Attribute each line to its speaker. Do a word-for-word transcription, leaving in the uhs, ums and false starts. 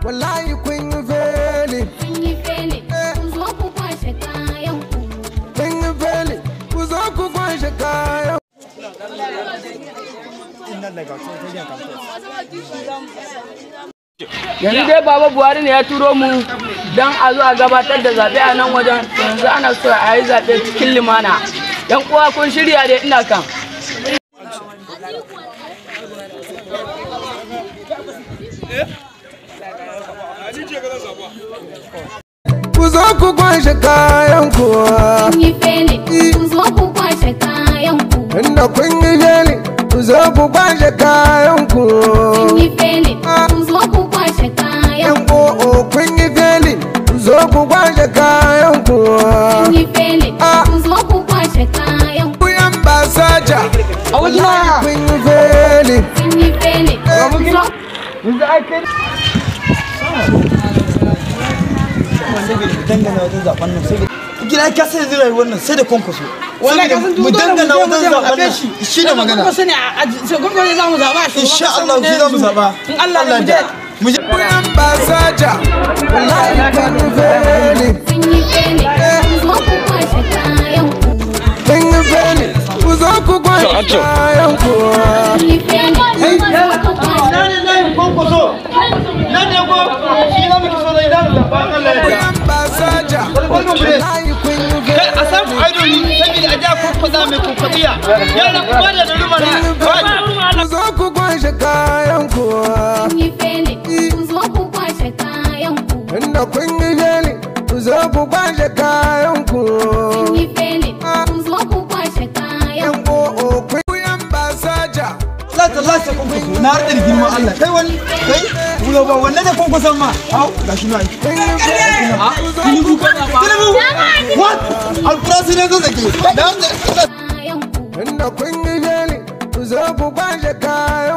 Speaker 1: wallahi kun yi feli.
Speaker 2: Kun yi feli, ku zo ku kwashe kayan ku.
Speaker 1: Kun yi feli, ku zo ku kwashe kayan.
Speaker 3: Yanzu dai Baba Buhari ne ya turo mu don a zo a gabatar da zaɓe a nan wajen. Yanzu ana so a yi zaɓe cikin limana. Yan uwa kun shirya dai ina kan.
Speaker 1: Ku zo ku kwashe kayan ku.
Speaker 2: Kun yi feli, ku zo ku kwashe kayan ku.
Speaker 1: Inda kun yi feli, ku zo ku kwashe kayan ku.
Speaker 2: Kun yi feli, ku zo ku kwashe kayan ku.
Speaker 1: Yan kun yi feli, ku zo ku kwashe kayan ku.
Speaker 2: Kun yi feli, ku zo ku kwashe kayan ku.
Speaker 1: Ku yan basaja, wallahi kun yi feli.
Speaker 2: Kun yi feli, ku zo.
Speaker 4: Gida ka sai zira wannan sai da kwankwaso. Mu dangana wajen zaben nan shi da magana.
Speaker 3: Kwankwaso ne a kwankwaso za mu zaɓa shi.
Speaker 4: Insha Allah shi za mu zaɓa.
Speaker 3: In Allah da mu je.
Speaker 4: Mu je.
Speaker 1: Ku yan basaja, wallahi kun yi feli.
Speaker 2: Kun yi feli, ku zo ku kwashe kayan ku.
Speaker 1: Kun yi feli, ku zo ku kwashe kayan ku.
Speaker 2: Kun yi feli, ku zo ku kwashe.
Speaker 4: Kwankwaso. Nan ne ko shi za mu kiso da idan zaɓa Allah ya
Speaker 1: Ku yan basaja, wallahi kun yi feli.
Speaker 4: a samu idoli saboda a ja kwankwaza mai kwankwaziya. Yana kuma da rumana.
Speaker 1: Ku zo ku kwashe kayan ku.
Speaker 2: Kun yi feli, ku zo ku kwashe kayan ku.
Speaker 1: Inda kun yi feli, ku zo ku kwashe kayan ku.
Speaker 2: Kun yi feli, ku zo ku kwashe kayan
Speaker 1: Yan o'o ku yan basaja.
Speaker 4: Allah ta Allah ta kwankwaso. Na haɗa da girman Allah. Kai wani kai wulo ba wanne da kwankwason ma. Hau gashi na yi.
Speaker 1: Kun yi feli, ku zo
Speaker 4: Tinubu Tinubu what? Alfurasi ne zo zake. Da
Speaker 2: kayan ku.
Speaker 1: Inda kun yi feli, ku zo ku kwashe kayan